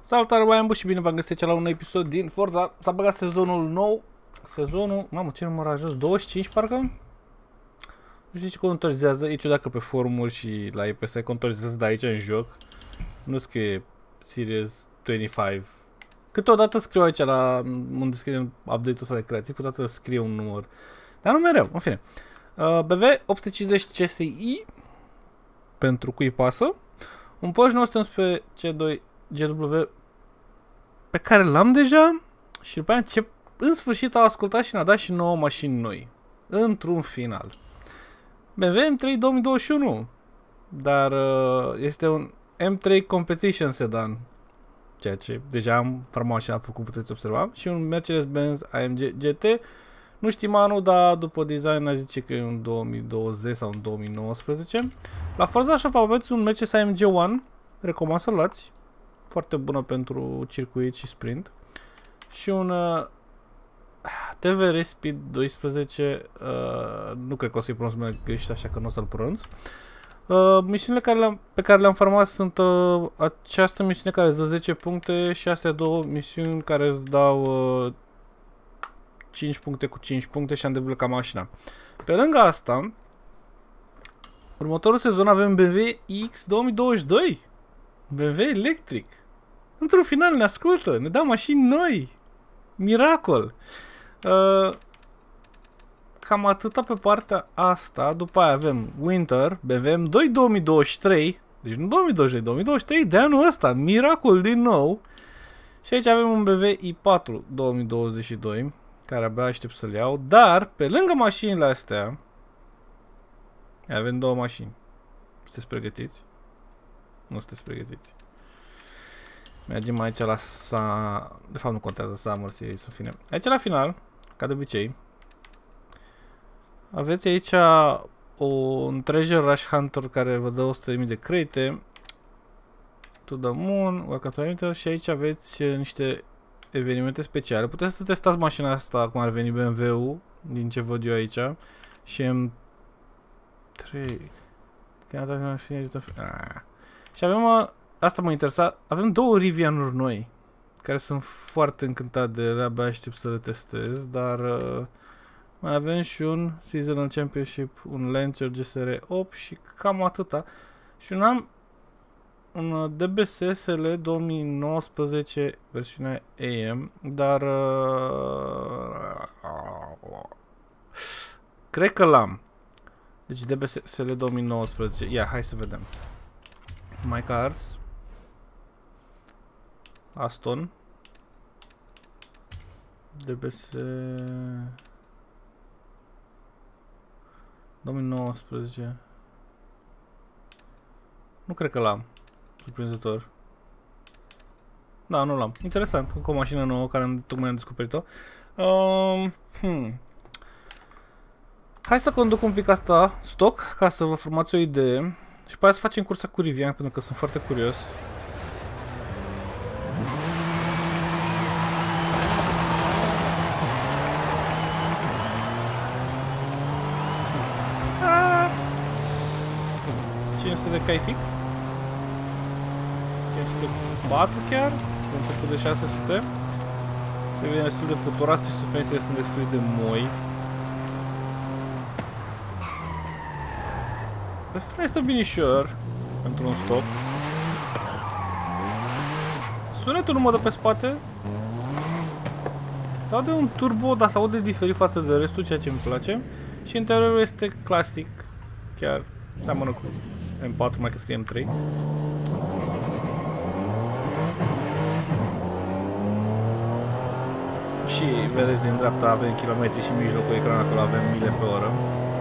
Salutare, băiambu, și bine v-am găsit la un episod din Forza. S-a băgat sezonul nou. Sezonul, mamă, ce număr a ajuns? 25 parcă? Nu știu ce contorizează. E ciudat că pe forumuri și la EPS contorizează de aici în joc. Nu scrie Series 25. Câteodată scriu aici la unde scrie update-ul ăsta de creativ, câteodată scrie un număr. Dar nu mereu, în fine. BV 850 CSI pentru cui pasă. Un Porsche 911 C2 GW pe care l-am deja și după aia în sfârșit au ascultat și ne-a dat și 9 mașini noi. Într-un final. BMW M3 2021. Dar este un M3 Competition Sedan. Ceea ce deja am format mașina, cum puteți observa. Și un Mercedes-Benz AMG GT. Nu știm anul, dar după design a zice că e un 2020 sau un 2019. La Forza așa aveți un Mercedes AMG One. Recomand să-l luați. Foarte bună pentru circuit și sprint. Și un TVR Speed 12. Nu cred că o să-i pronunț greșit, așa că nu o să-l pronunț. Misiunile pe care le-am farmat sunt această misiune care îți dă 10 puncte și astea două misiuni care îți dau 5 puncte cu 5 puncte și am deblocat mașina. Pe lângă asta, următorul sezon avem BMW X 2022. BMW electric. Într-un final ne ascultă, ne dau mașini noi. Miracol. Cam atâta pe partea asta. După aia avem Winter, BMW 2 2023. Deci nu 2022, 2023 de anul ăsta. Miracol din nou. Și aici avem un BMW i4 2022, care abia aștept să-l iau. Dar, pe lângă mașinile astea, avem două mașini. Sunteți pregătiți? Nu sunteți pregătiți. Mergem aici la de fapt nu contează Summer Series, în fine. Aici la final, ca de obicei, aveți aici un Treasure Rush Hunter care vă dă 100.000 de credite. To the Moon, Welcome to Winter, și aici aveți niște evenimente speciale. Puteți să testați mașina asta, cum ar veni BMW-ul, din ce văd eu aici. Și M3. Și avem, asta mă interesa, avem două Rivian-uri noi, care sunt foarte încântat de ele, abia aștept să le testez, dar mai avem și un Seasonal Championship, un Lancer GSR 8 și cam atâta. Și un DBS SL 2019 versiunea AM, dar cred că l-am. Deci DBS SL 2019. Ia, hai să vedem. My Cars. Aston. DBS 2019. Nu cred că l-am. Surprinzător. Da, nu l-am. Interesant. Încă o mașină nouă care tocmai am descoperit-o. Hai să conduc un pic asta stock ca să vă formați o idee. Și pe aia să facem cursa cu Rivian, pentru că sunt foarte curios. Ah! 500 de cai fix. 504 chiar. Un trecut de 600. Se vine destul de puturoasă și suspensiile sunt destul de moi. Pe frâne este binișor pentru un stop. Sunetul nu mă dă pe spate. Se aude un turbo, dar se aude diferit față de restul, ceea ce îmi place. Și interiorul este clasic. Chiar seamănă cu M4, mai că scrie M3. Și vedeți în dreapta avem kilometri și în mijlocul ecranului acolo avem mile pe oră.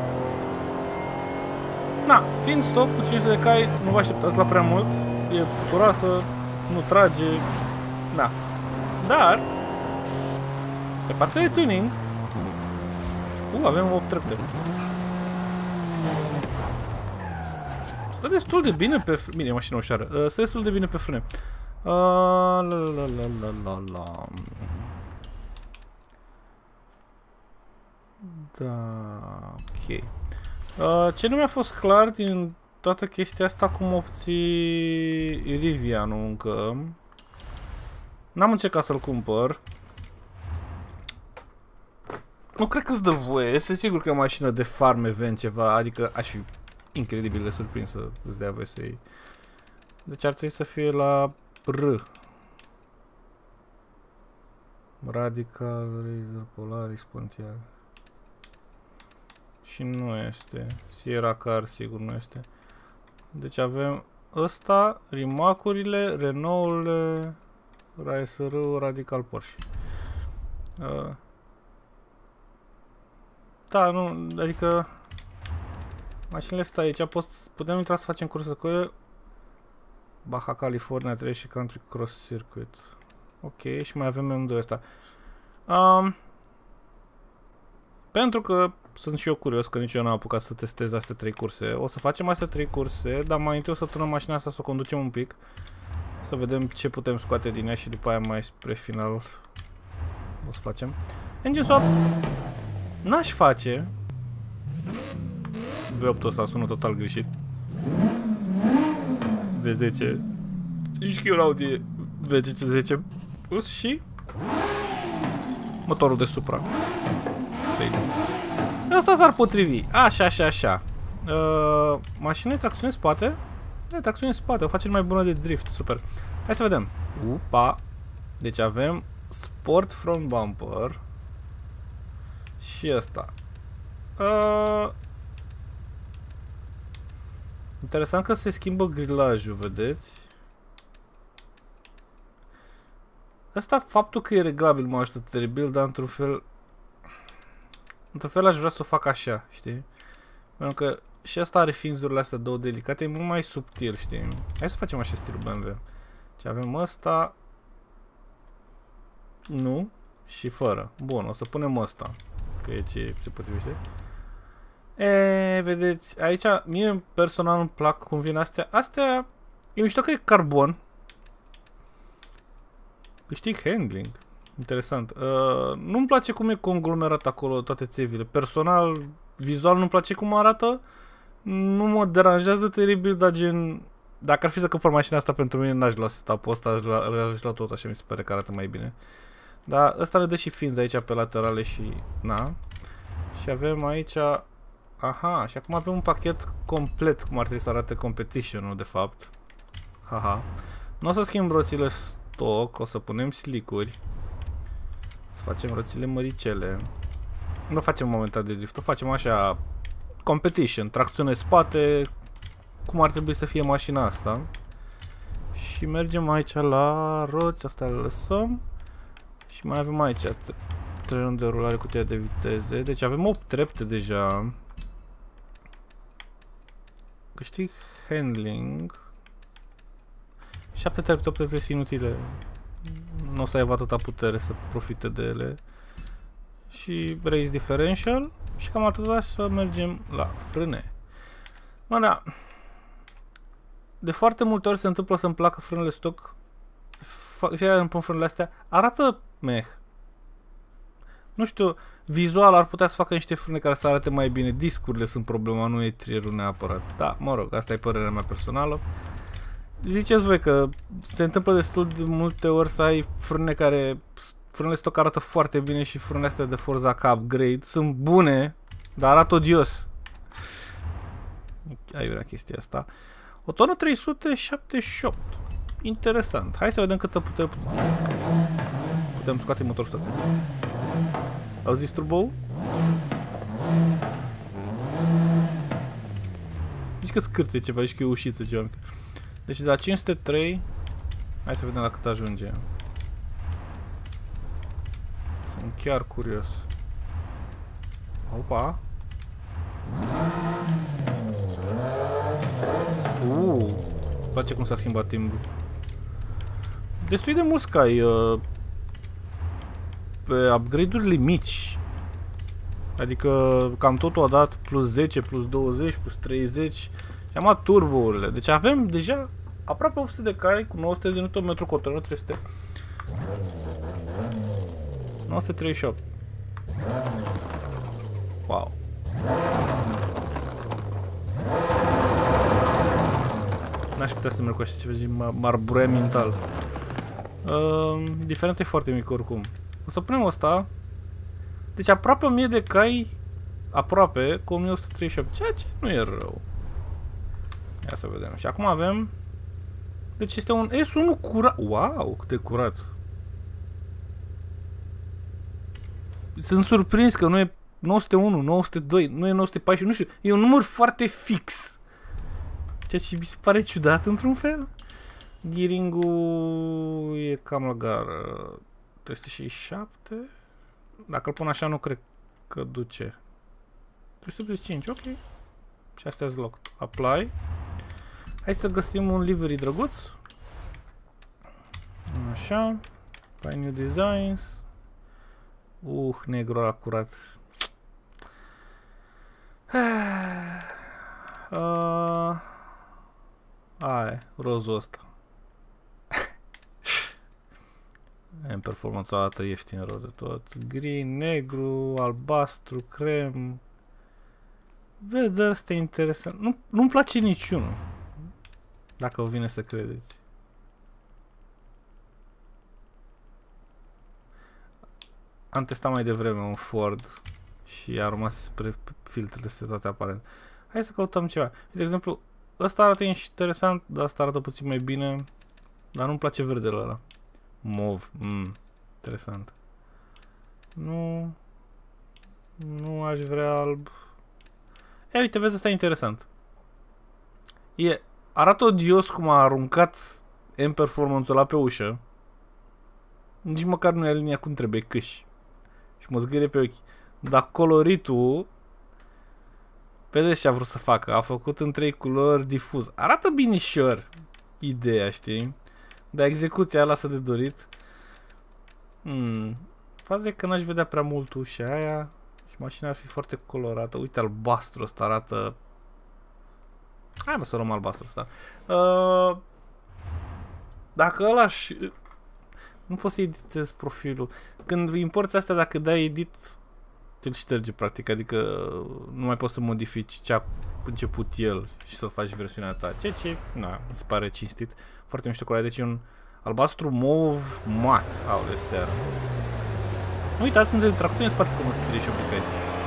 Na, fiind stock cu 500 de cai, nu vă așteptați la prea mult. E puturoasă, nu trage. Na. Dar pe partea de tuning avem 8 trepte. Stă destul de bine pe frâne. Bine, e mașină ușoară. Stă destul de bine pe frâne. Da, ok. Ce nu mi-a fost clar din toată chestia asta, cum obții Rivian-ul încă, N-am încercat să-l cumpăr. Nu cred că-ți dă voie, sunt sigur că e o mașină de farm event ceva, adică aș fi incredibil de surprins să îți dea voie să iei. Deci ar trebui să fie la R. Radical, Razer, Polaris, Pontiac. Și nu este. Sierra Car sigur nu este. Deci avem ăsta, Rimac-urile, Renault-urile, Racer-ul, Radical, Porsche. Da, nu, adică mașinile astea aici putem intra să facem cursă cu ele. Baja California 3 și Country Cross Circuit. Ok, și mai avem M2 ăsta. Pentru că sunt și eu curios, că nici eu n-am apucat să testez astea 3 curse. O să facem astea 3 curse, dar mai întâi o să turnăm mașina asta, să o conducem un pic. Să vedem ce putem scoate din ea și după aia mai spre final o să facem. Engine swap n-aș face. V8-ul ăsta sună total greșit. V10 HQ Audi V10 plus și motorul de Supra. Asta s-ar potrivi. Așa. Mașină de tracțiune spate. Da, tracțiune spate, o facem mai bună de drift, super. Hai să vedem. Upa. Deci avem Sport Front Bumper. Și ăsta. Interesant că se schimbă grilajul, vedeți? Asta, faptul că e reglabil, mă ajută teribil, dar într-un fel aș vrea să o fac așa, știi? Pentru că și asta are finzurile astea două delicate, e mult mai subtil, știi? Hai să facem așa stilul BMW. Ce avem ăsta. Nu. Și fără. Bun, o să punem ăsta. Că e ce se potrivește. Vedeți, aici mie personal îmi plac cum vin astea. Astea e mișto că e carbon. Câștig handling. Interesant. Nu-mi place cum e conglomerat acolo toate țevile. Personal, vizual nu-mi place cum arată. Nu mă deranjează teribil, dar gen... Dacă ar fi să cumpăr mașina asta pentru mine, n-aș lua setup-ul ăsta, aș lua tot așa, mi se pare că arată mai bine. Dar ăsta ne dă și finzi aici pe laterale și... Na. Și avem aici... Aha, și acum avem un pachet complet cum ar trebui să arate competition-ul, de fapt. Haha. Nu o să schimb roțile stock, o să punem slick-uri. Să facem roțile măricele. Nu facem momentan de drift, o facem așa... Competition, tracțiune spate, cum ar trebui să fie mașina asta. Și mergem aici la roți, asta le lăsăm. Și mai avem aici trenul de rulare, cutia de viteze. Deci avem 8 trepte deja. Câștig handling. 7 trepte, 8 trepte inutile. Nu o să aibă atâta putere să profite de ele. Și race differential. Și cam atâta, să mergem la frâne. Mă, da. De foarte multe ori se întâmplă să-mi placă frânele stock. Fie îmi pun frânele astea. Arată meh. Nu știu, vizual ar putea să facă niște frâne care să arate mai bine. Discurile sunt problema, nu e trierul neapărat. Da, mă rog, asta e părerea mea personală. Ziceți voi că se întâmplă destul de multe ori să ai frâne care... Frânele stock arată foarte bine și frânele astea de Forza ca upgrade sunt bune, dar arată odios. Ai vrea chestia asta. O tonă 378. Interesant. Hai să vedem câtă putem scoate motorul ăsta. Auziți turbo? Zici că scârție ceva, zici că e ușiță ceva. Deci de la 503, hai să vedem la cât ajunge. Sunt chiar curios. Opa! Îmi place cum s-a schimbat timbrul. Destul de mult Sky pe upgrade-urile mici. Adică cam totul a dat plus 10, plus 20, plus 30 și am luat turbo-urile. Deci avem deja aproape 800 de cai cu 900 de Nm cu o tonă 300. 938. Wow. N-aș putea să merg cu așa ceva, m-ar burea mental. Diferența e foarte mică oricum. O să punem asta. Deci aproape 1000 de cai. Aproape cu 1138. Ceea ce nu e rău. Ia să vedem. Și acum avem. Deci este un S1 curat. Wow, cât de curat. Sunt surprins că nu e 901, 902, nu e 914, nu știu. E un număr foarte fix. Ceea ce mi se pare ciudat într-un fel. Gearing-ul e cam la gară. 367. Dacă îl pun așa, nu cred că duce. 385, ok. Și astea sunt locked. Apply. Hai să găsim un livery drăguț. Așa. By new designs. Negru ăla curat. Aia, rozul ăsta. În performanță o dată ieftin rău de tot. Green, negru, albastru, crem. Vede, ăsta e interesant. Nu-mi place niciunul. Dacă vă vine să credeți. Am testat mai devreme un Ford și a rămas spre filtrele setate aparent. Hai să căutăm ceva. De exemplu, ăsta arată interesant, dar ăsta arată puțin mai bine. Dar nu-mi place verdele ăla. Mov. Interesant. Nu aș vrea alb. Uite, vezi, ăsta e interesant. Arată odios cum a aruncat M-Performance-ul ăla pe ușă. Nici măcar nu e alinia cum trebuie, câși. Și mă zgârie pe ochi. Dar coloritul... Vedeți ce a vrut să facă. A făcut în 3 culori difuz. Arată binișor ideea, știi? Dar execuția lasă de dorit. Faza e că n-aș vedea prea mult ușa aia. Și mașina ar fi foarte colorată. Uite, albastru ăsta arată... Hai să luăm albastru ăsta. Dacă ăla nu poți să editezi profilul. Când importi astea, dacă dai edit, ți-l șterge practic. Adică nu mai poți să modifici ce a început el și să faci versiunea ta. Ceea ce, mi se pare cinstit. Foarte mișto color. Deci e un albastru mov mat. Aole, seara. Nu uitați, sunt de tractori în spate cum o să treci și obicai.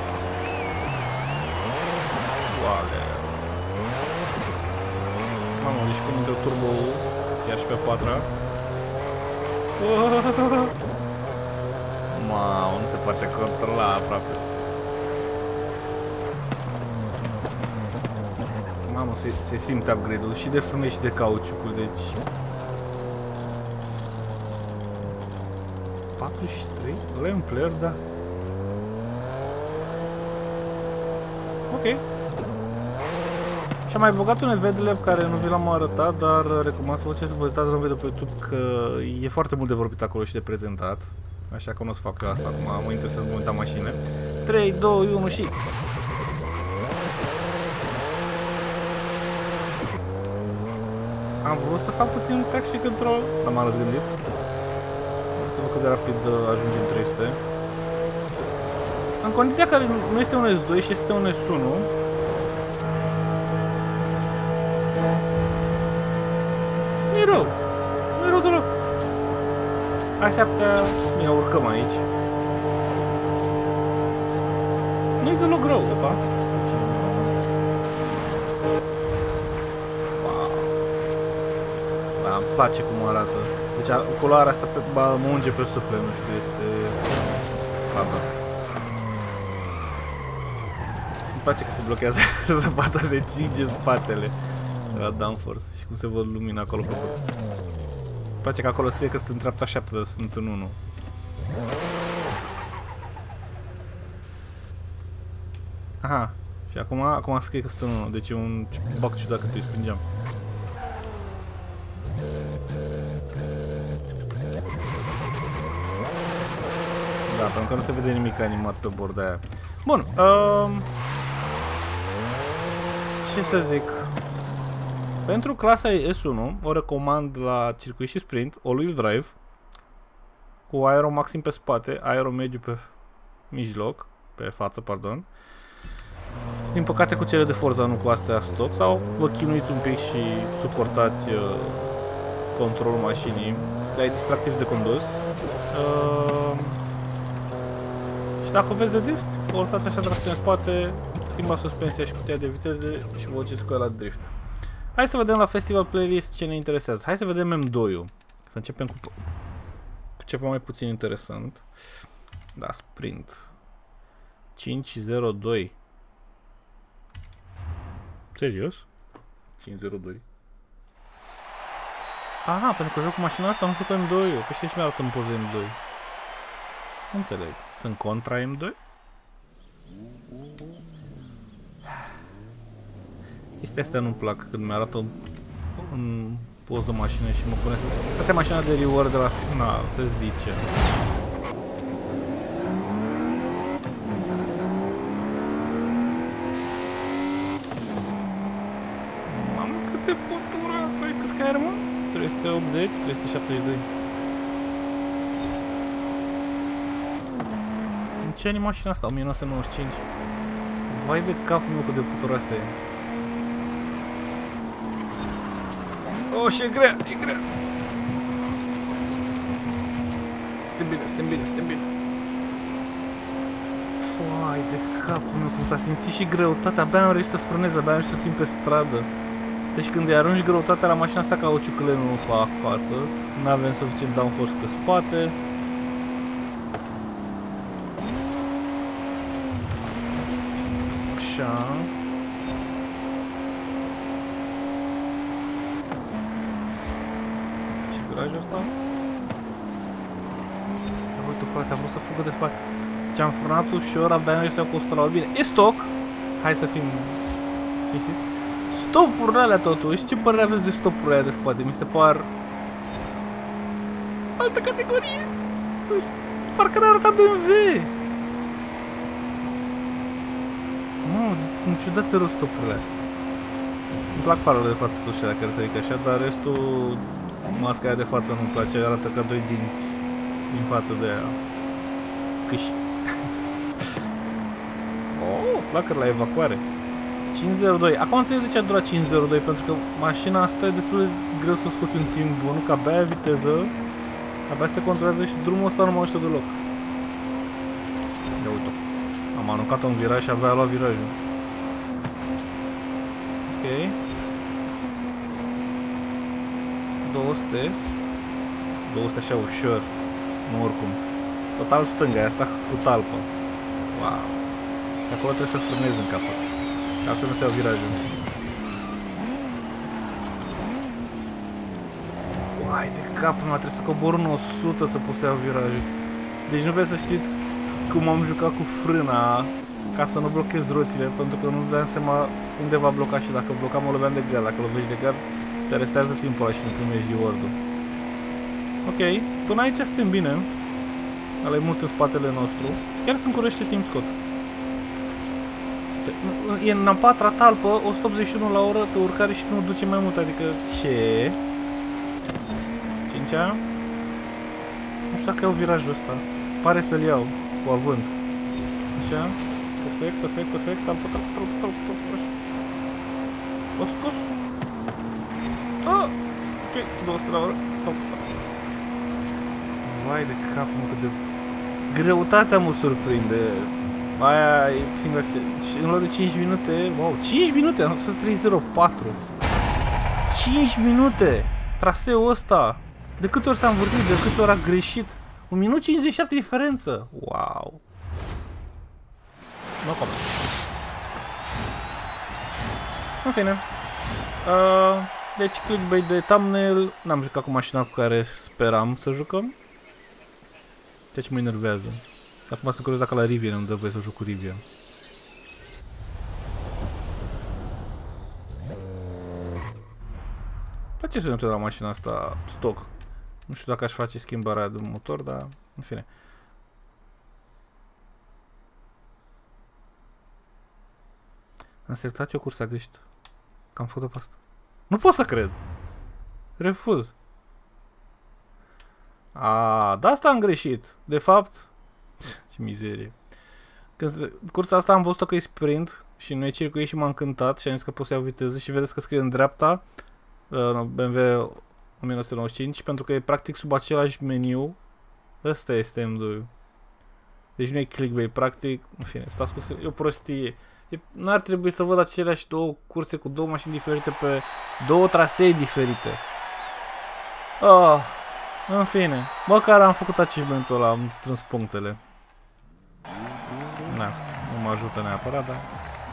Oale. Mamă, deci când intră turbo chiar și pe 4-a. Mamă, nu se poate controla aproape. Mamă, se simte upgrade-ul și de frâne și de cauciucul, deci... 43? Ăla e un player, da. Ok. Și am mai băgat un EVDLab care nu vi l-am arătat, dar recomand să vă faceți să vă uitați la un video pe YouTube că e foarte mult de vorbit acolo și de prezentat. Așa că nu o să fac asta acum, mă interesează momentan mașinile. 3, 2, 1 și... Am vrut să fac puțin traction control, dar m-am răzgândit. Vreau să văd cât de rapid ajungem 300. În condiția care nu este un S2 și este un S1, nu-i rău. Nu-i rău deloc. Așteaptă, bine, urcăm aici. Nu-i deloc rău, opa. Wow. Da, îmi place cum arată. Deci culoarea asta mă unge pe suflet, nu știu, este... Pardon. Îmi place că se blochează spata, se cinge spatele la downforce și cum se văd lumina acolo pe bord. Îmi place că acolo scrie că sunt în treapta 7, dar sunt în 1. Aha, și acum scrie că sunt în 1, deci e un bug ciudat când îi spingeam. Da, pentru că nu se vede nimic animat pe bord aia. Bun, ce să zic? Pentru clasa S1 o recomand la circuit și sprint, all-wheel drive, cu aero maxim pe spate, aero mediu pe mijloc, pe față, pardon. Din păcate cu cele de Forza, nu cu astea stock, sau vă chinuiți un pic și suportați controlul mașinii. dar e distractiv de condus. Și dacă o vezi de drift, o lăsați așa tracție în spate, schimbați suspensia și cutia de viteze și vă duceți cu ea la drift. Hai să vedem la Festival Playlist ce ne interesează. Hai să vedem M2-ul. Să începem cu ceva mai puțin interesant. Da, sprint. 502. Serios? 502. Aha, pentru că joc cu mașina asta, nu joc cu M2-ul. Pe ce mi arată în poză M2? Nu înțeleg. Sunt contra M2? Chestia astea nu-mi plac când mi-arată în poză mașină și mă pune să... Asta e mașina de reward de la final, se zice. Mamă, câte pătura să ai, câți care, mă? 380, 372. În ce ani e mașina asta? 1995. Vai de capul meu cât de puturoasă e. Oh, și e grea, e grea. Suntem bine, suntem bine, suntem bine. Vai de capul meu, cum s-a simțit și greutatea. Abia am reușit să frânez, abia am reușit să o țin pe stradă. Deci când îi arunci greutatea la mașina asta, cauciucule nu fac față. Nu avem suficient downforce pe spate. Așa. Și virajul ăsta? Uite, frate, a vrut să fugă de spate. Deci am frânat ușor, abia am reușit să iau cu 100 la bine. E stoc! Hai să fim cinstiți. Stopurile alea totuși, ce părere aveți de stopurile alea de spate? Mi se par... altă categorie! Parcă n-arăta BMW! Mamă, sunt ciudate rău stopurile alea. Îmi plac farele de față totuși alea care se ridică așa, dar restul... masca aia de față nu-mi place, arată ca doi dinți din față de aia. Câși. Oh, flacări la evacuare. 502. Acum înțeleg de ce a durat 502, pentru că mașina asta e destul de greu să scoți un timp bun, că abia ai viteză, abia se controlează și drumul ăsta nu mă ajută deloc. Ia uite-o. Am aruncat-o în viraj și abia a luat virajul. Ok. 200. 200 așa ușor. Nu oricum. Total stânga, aia asta cu talpă. Wow. Și acolo trebuie să frânez în capăt. Altfel nu se iau virajul. Uai de capul meu, trebuie să cobor în 100 să pot să iau virajul. Deci nu vreți să știți cum am jucat cu frâna ca să nu blochez roțile, pentru că nu dădeam seama unde va bloca și dacă blocam o loveam de gard. Dacă lovești de gard, se restează timpul ăla și nu primești reward-ul. Ok, până aici suntem bine. Ăla e mult în spatele nostru. Chiar sunt curios ce timp scot. E în a patra talpă, 181 la oră pe urcare și nu duce mai mult, adică ce? 5-a? Nu știu dacă iau virajul ăsta. Pare să-l iau, cu avânt. Așa, perfect, perfect, perfect, talpă, așa. O scos. Ok, 200 la oră, top. Vai de capul meu, cât de... greutatea mă surprinde. Aia e singura chestie. În loc de 5 minute, wow, 5 minute, am spus 304. 5 minute! Traseul ăsta! De câte ori s-a învârtit, de câte ori a greșit? 1 minut 57 diferență! Wow! Nu comment. În fine. Deci clickbait de thumbnail. N-am jucat cu mașina cu care speram să jucăm. Deci mă enervează. Acum sunt curios dacă la Rivian îmi dă voie să joc cu Rivian. Place sunetul de la mașina asta stock. Nu știu dacă aș face schimbarea de motor, dar în fine. Am selectat eu cursa greșită. Că am făcut-o pe asta. Nu pot să cred. Refuz. De asta am greșit. De fapt... Ce mizerie. Cursa asta am văzut-o că e sprint și nu e circuit și m-a încântat și am zis că pot să iau viteză și vedeți că scrie în dreapta BMW 1995, pentru că e practic sub același meniu. Ăsta este M2. Deci nu e clickbait, practic, în fine, stați cu e o prostie. N-ar trebui să văd aceleași două curse cu două mașini diferite pe două trasee diferite. În fine, măcar am făcut achievementul ăla, am strâns punctele. Na, nu mă ajută neapărat, dar...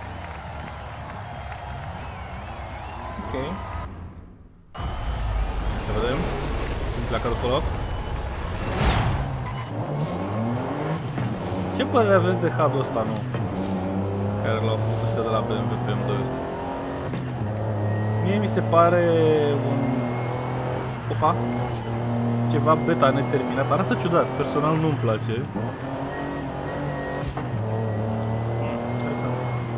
Ok. Să vedem cum pleacă după loc. Ce părere aveți de HUD-ul ăsta, nu? Care l-au făcut ăsta de la BMW pe M2 ăsta. Mie mi se pare un... Opa! Ceva beta neterminat. Arată ciudat, personal nu-mi place. Interesant.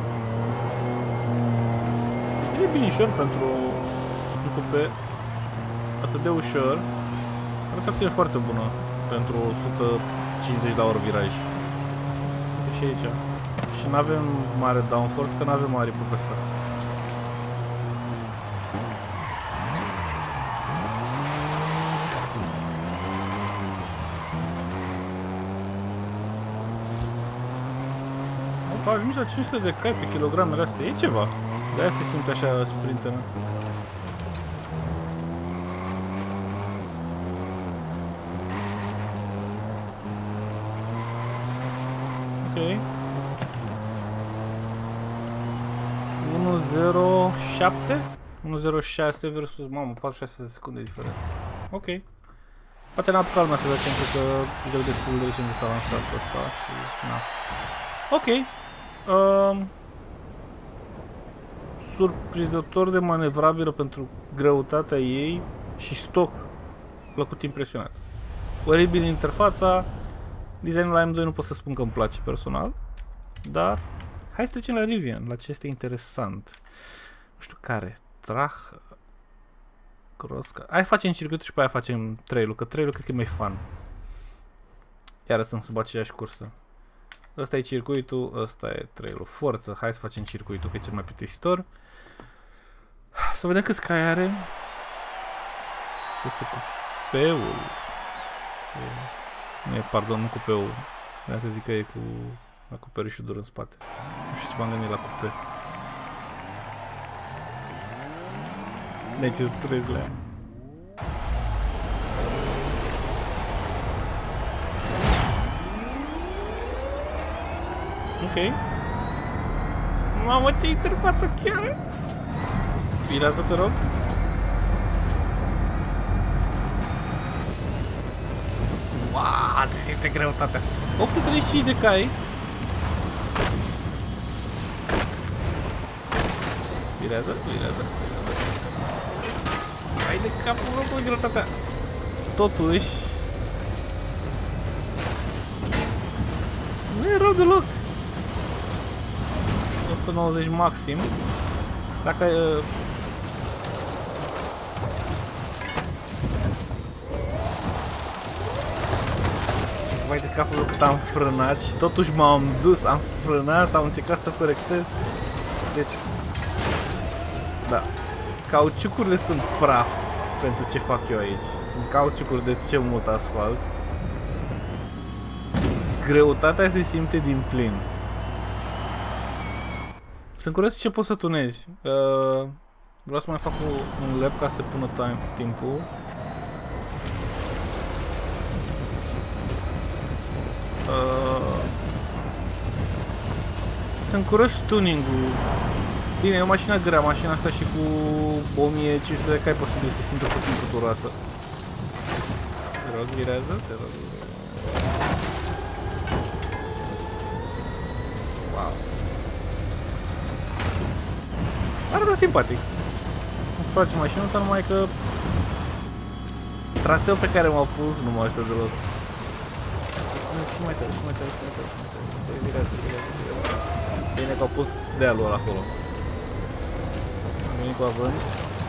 Se ține binișor pentru un cupe atât de ușor. Are o tracțiune foarte bună pentru 150 la oră viraj. Uite și aici. Și nu avem mare downforce, că nu avem mare pe spate. Opa, ajungi la 500 de cai pe kilogramele astea, e ceva. De-aia se simte așa sprinter. Ok. 1.07 1.06 versus, mamă, 46 de secunde diferență. Ok. Poate n-am apucat lumea să vedem, pentru că e destul de recent de s-a lansat ăsta și... na. Ok. Surprinzător de manevrabilă pentru greutatea ei și stoc plăcut impresionat. Oribil interfața, designul la M2 nu pot să spun că îmi place personal, dar hai să trecem la Rivian, la ce este interesant. Nu știu care, Cross, hai facem circuitul și pe aia facem trail-ul, că trail-ul cred că e mai fun. Iar sunt sub aceeași cursă. Ăsta e circuitul, ăsta e trail-ul. Forță, hai să facem circuitul, că e cel mai plictisitor. Să vedem câți cai are. Și este cupeul. Nu e, pardon, nu cupeul. Vreau să zic că e cu acoperișul dur în spate. Nu știu ce m-am gândit la cupe. Deci îți trezi la ea. Ok. Mamă, ce interfață chiar! Pirează, te rog. Waaaa, se simte greutatea. 835 de cai. Pirează. Hai de capul locului greutatea. Totuși... nu e rău deloc. 190 maxim. Dacă... vai de capul cât am frânat și totuși m-am dus, am frânat, am încercat să corectez. Deci... da. Cauciucurile sunt praf pentru ce fac eu aici. Sunt cauciucuri de ce mult asfalt. Greutatea se simte din plin. Sunt curios ce poți să tunezi. Vreau să mai fac un lap ca să pună timpul. Sunt curios tuning-ul. Bine, e o mașină grea, mașina asta și cu 1500 de cai posibil să simtă puțin puturoasă. Te rog, virează, te rog. Wow. Arată simpatic. Îmi place mașina asta, numai că traseul pe care m-au pus nu mă ajută deloc. Și mai tare. Virează. Bine că au pus dealul ăla acolo. Am venit cu avânt.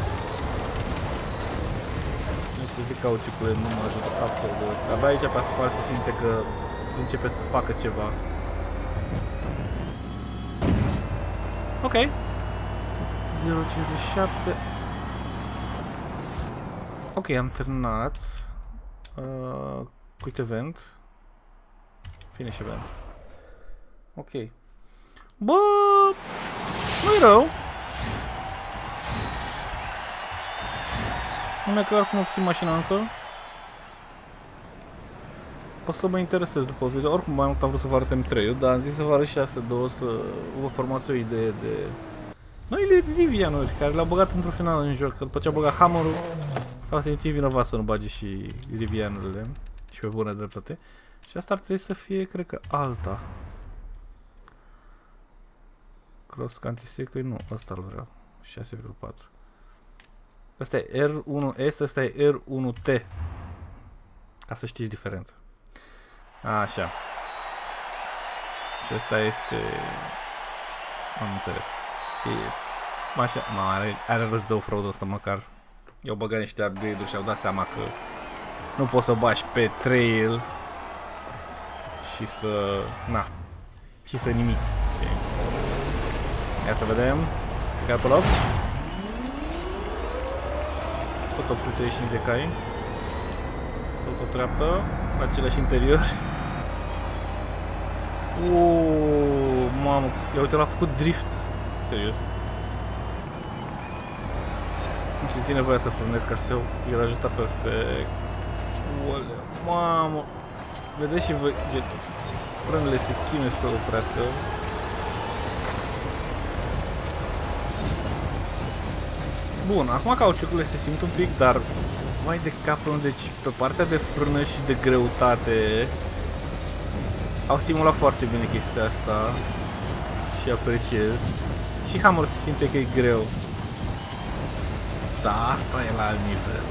Nu știu să zic, cauciucurile nu mă ajută absolut deloc. Abia aici pe asfalt se simte că începe să facă ceva. Ok. 0,57. Ok, am terminat. Quit event. Finish event. Ok. Bă, nu-i rău. Numai că oricum obțin mașina încă. O să mă interesez după video. Oricum mai mult am vrut să vă arăt M3-ul, dar am zis să vă arăt și astea două să vă formați o idee de noile Rivianuri care le-au băgat într-un final în joc. Că după ce a băgat Hammer-ul s-au simțit vinovat să nu bage și Rivianurile și pe bună dreptate. Și asta ar trebui să fie, cred că, alta. Cross Anti-Secret, nu, ăsta îl vreau. 6,4. Asta e R1S, ăsta e R1T. Ca să știți diferența. Așa. Și ăsta este... Am înțeles. E... Așa, are rost de off-road ăsta măcar. I-au băgat niște upgrade-uri și au dat seama că nu poți să bagi pe trail și să... Na. Și să nimic. Ia să vedem. Cai pe loc. Tot 835 de cai. Tot o treaptă. Același interior. Mamă. Ia uite, l-a făcut drift. Serios. Nu știu, ține voia să frânesc ca să iau virajul ăsta perfect. Oleu, mamă. Vedeți și voi, frânele se chinuie să oprească. Bun, acum cauciucurile se simt un pic, dar vai de capul, deci pe partea de frână și de greutate au simulat foarte bine chestia asta și apreciez. Și Hammer se simte că e greu. Da, asta e la alt nivel.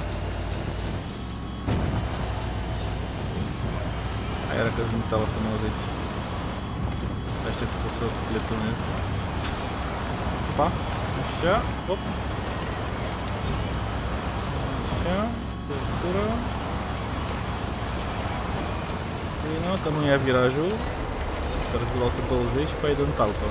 Aia era că îți limitau 190. Aștept să pot să le tunez. Opa, așa, op. Așa, se cură. Bine, că nu ia virajul. Care se la 120 și pe aia dă-n talpă.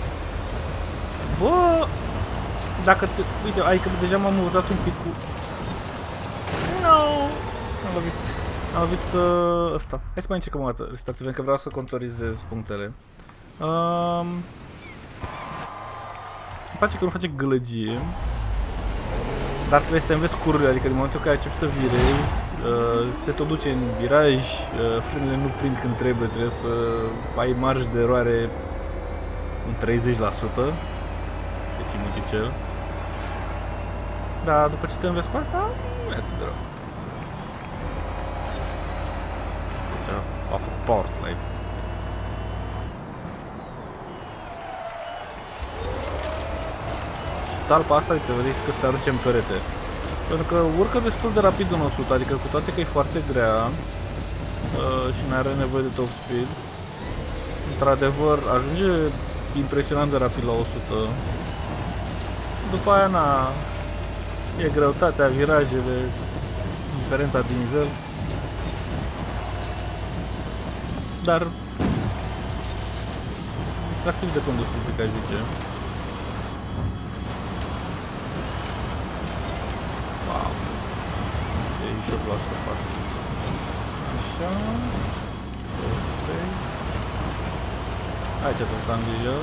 Bă! Dacă te... Uite, adică deja m-am mutat un pic cu... No! Am lovit ăsta. Hai să mai încercăm o dată. Restart event, că vreau să contorizez punctele. Îmi place că nu face gălăgie. Dar trebuie să te înveți cururile, adică din momentul în care începi să virezi, se tot duce în viraj, frânele nu prind când trebuie să ai marjă de eroare în 30%. Deci e multicel. Dar după ce te înveți cu asta, nu e atât de rău. Deci a făcut power slide. Și talpa asta, uite, vedeți că se arunce în perete. Pentru că urcă destul de rapid în 100, adică cu toate că e foarte grea și nu are nevoie de top speed, într-adevăr ajunge impresionant de rapid la 100. După aia, na, e greutatea, virajele, diferența din nivel. Dar distractiv de condus, un pic, aș zice. Wow. 38% pasă. Așa. 23. Aici trebuie să am grijă.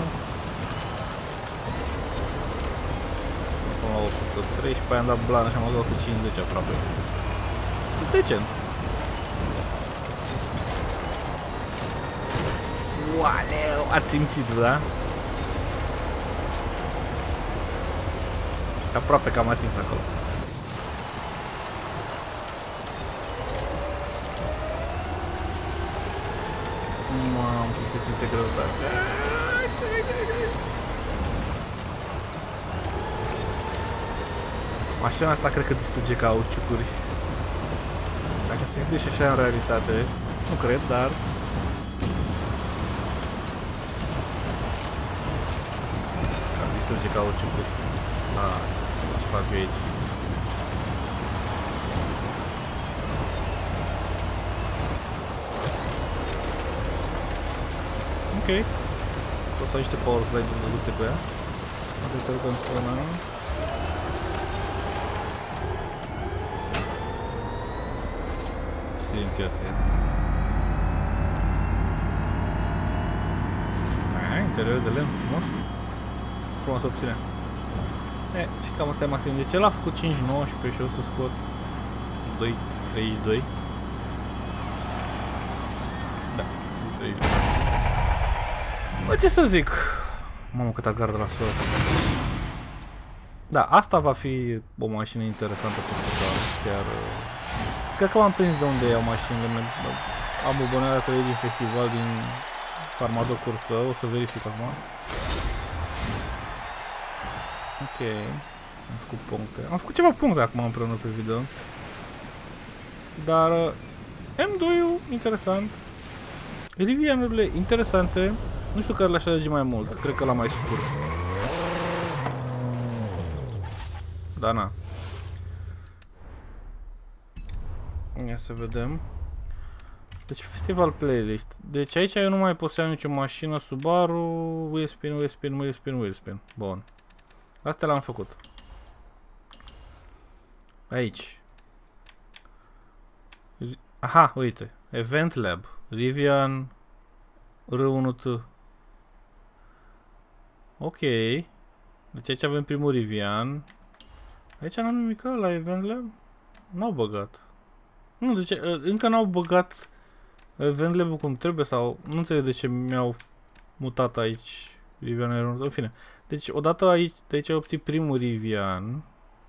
Până la 103 și pe aia am dat blană și am dat 150 aproape. Decent. Ualeu, ați simțit, da? Aproape că am atins acolo. Mamă, cum se simte greutate. Mașina asta cred că distruge cauciucuri. Dacă se simte și așa în realitate, nu cred, dar... Cam distruge cauciucuri. Ce fac eu aici? Ok. O să ai niște power slide-uri drăguțe pe ea. Trebuie să rugăm frâna. luxuoase. Interior de lemn, frumos. Frumos opțiune. Și cam asta e maxim. Deci el a făcut 5.19 și o să scot 2.32. Da, 2.32. Bă, ce să zic? Mamă, câta gardă la sol. Da, asta va fi o mașină interesantă pentru că chiar... Cred că m-am prins de unde iau mașinile. Am abonarea 3 din festival din Farmado Cursă, o să verific acum. Ok, am făcut puncte. Am făcut ceva puncte acum împreună pe video. Dar M2-ul, interesant. Rivianurile, interesante. Nu știu care le-aș alege mai mult, cred că la mai scurt. Da, na. Ia să vedem. Deci festival playlist. Deci aici eu nu mai pot să iau nicio mașină Subaru, Wheelspin. Bun. Astea le-am făcut. Aici. Aha, uite. Event Lab. Rivian R1T. Ok. Deci aici avem primul Rivian. Aici n-am nimic la Event Lab? N-au băgat. Nu, deci încă n-au băgat Event Lab-ul cum trebuie sau... Nu înțeleg de ce mi-au mutat aici Rivian R1T. În fine. Deci odată aici, de aici ai obținut primul Rivian.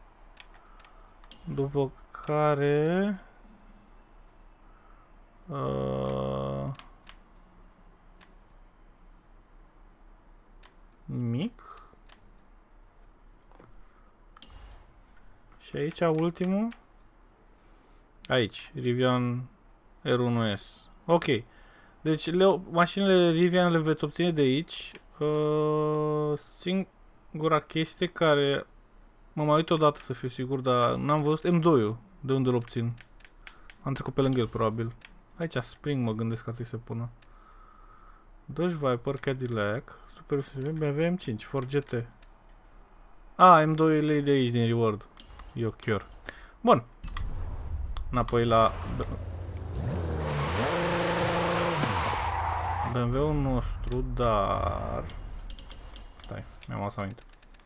După care... Nimic. Și aici ultimul. Aici, Rivian R1S. Ok. Deci mașinile Rivian le veți obține de aici. Singura chestie care mă mai uit odată să fiu sigur, dar n-am văzut M2-ul. De unde îl obțin? Am trecut pe lângă el, probabil. Aici Spring mă gândesc că ar trebui să pună. Dodge Viper, Cadillac, Super BMW M5, Ford GT. M2-ul e de aici, din reward. Eu chiar. Bun. Înapoi la BMW-ul nostru, dar... Stai, mi-am luat aminte.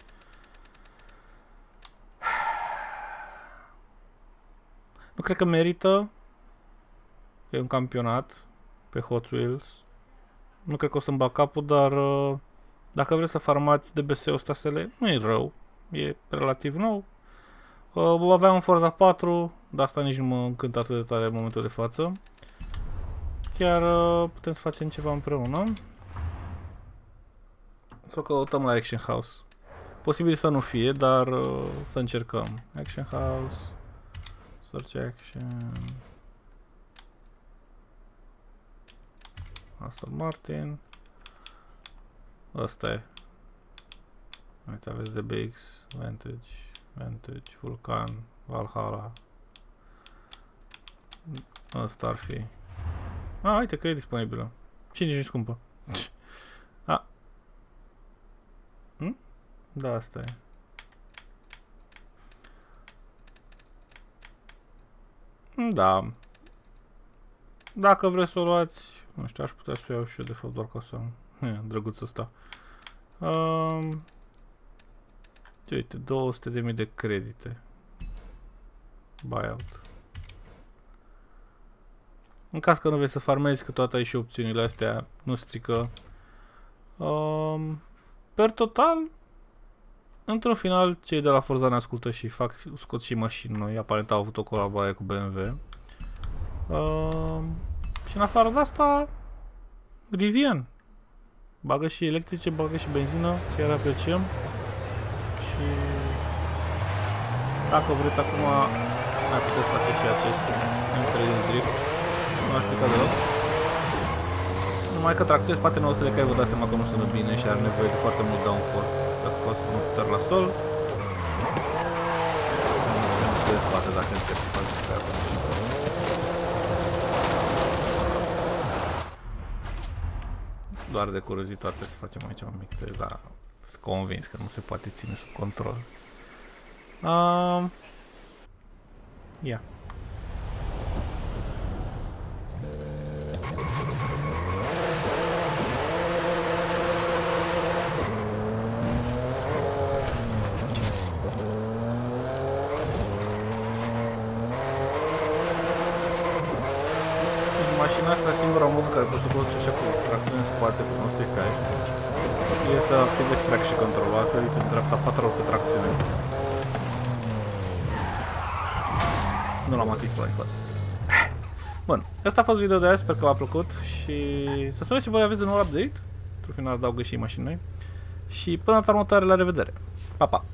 Nu cred că merită. E un campionat pe Hot Wheels. Nu cred că o să-mi bag capul, dar dacă vreți să farmați DBS-ul ăsta SL, nu e rău. E relativ nou. Avea un Forza 4, dar asta nici nu mă încântă atât de tare în momentul de față. Chiar putem să facem ceva împreună. Să o căutăm la Action House. Posibil să nu fie, dar să încercăm. Action House. Search Action. Aston Martin. Ăsta e. Uite, aveți DBX, Vantage, Vulcan, Valhalla. Ăsta ar fi. Uite că e disponibilă. Și nici nu-i scumpă. Da, asta e. Da. Dacă vreți să o luați, nu știu, aș putea să o iau și eu de fapt doar ca să... drăguț ăsta. Uite, 200.000 de credite. Buyout. În caz că nu vrei să farmezi, că toate ai și opțiunile astea, nu strică. Per total, într-un final, cei de la Forza ne ascultă și scot și mașini noi. Aparent au avut o colaborare cu BMW. Și în afară de asta, Rivian. Bagă și electrice, bagă și benzină, chiar apreciem. Și dacă vreți acum, mai puteți face și acest M3 din drift. Nu ar strica deloc. Numai că tracțiunea spate nu o să le cai, vă dați seama că nu sună bine și are nevoie de foarte mult downforce ca să poți pune putere la sol. Nu se nu de spate dacă încerc să faci pe atunci. Doar de curiozitate să facem aici un mic test, dar sunt convins că nu se poate ține sub control. Ia. mașina asta, singura mod în care poți să conduci așa cu tracțiune în spate, cu nu să-i cai, e să activezi traction control, altfel uite în dreapta 4 ori pe tracțiune. Nu l-am atins pe la față. Bun, asta a fost video de azi, sper că v-a plăcut și să spuneți ce voi aveți de nou update. Într-un final adaugă și mașini noi. Și până data următoare, la revedere. Pa, pa!